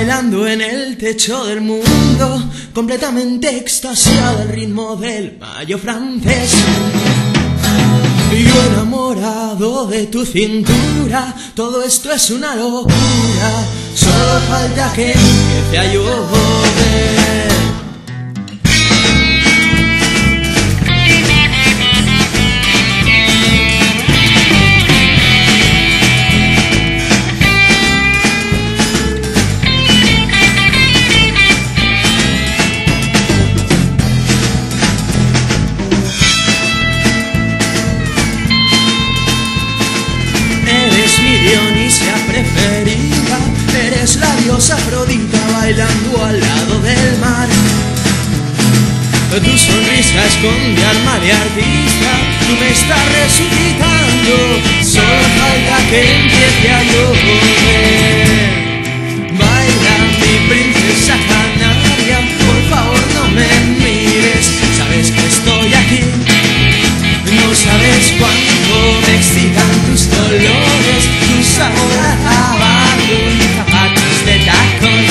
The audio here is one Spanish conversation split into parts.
bailando en el techo del mundo, completamente extasiado al ritmo del mayo francés. Yo enamorado de tu cintura, todo esto es una locura, solo falta que empiece a llover. Dionisia preferida, eres la diosa Afrodita bailando al lado del mar. Tu sonrisa esconde alma de artista, tú me estás resucitando, solo falta que empiece a llover. Baila mi princesa canaria, por favor no me mires, sabes que estoy aquí. No sabes cuánto me excitan tus dolores, tu sabor a tabaco y zapatos de tacón.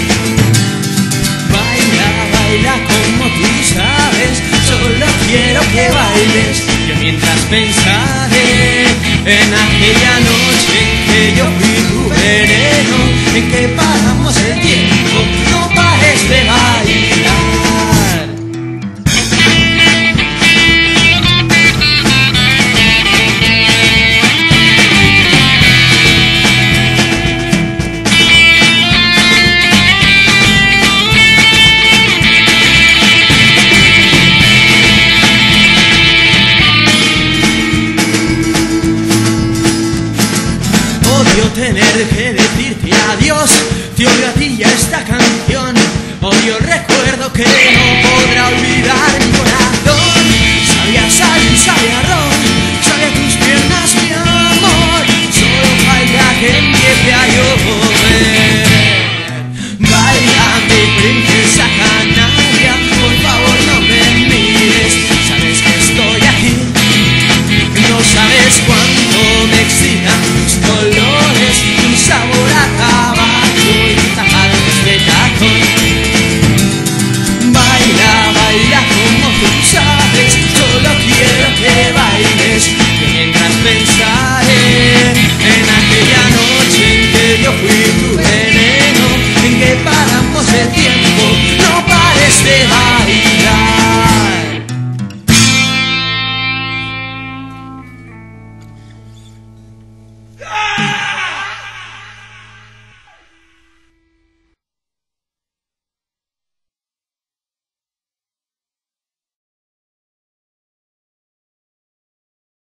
Baila, baila como tú sabes, solo quiero que bailes. Yo mientras pensaré en aquella noche en que yo fui tu veneno, en que paramos el tiempo, no pares de bailar. Tener que decirte adiós, te odio a ti y a esta canción, odio el recuerdo que no podrá olvidar mi corazón. Sabía sal, sabía ron, sabía tus piernas mi amor, solo falta que empiece a llover. Baila mi princesa canaria, por favor no me mires, sabes que estoy aquí. No sabes cuánto me excita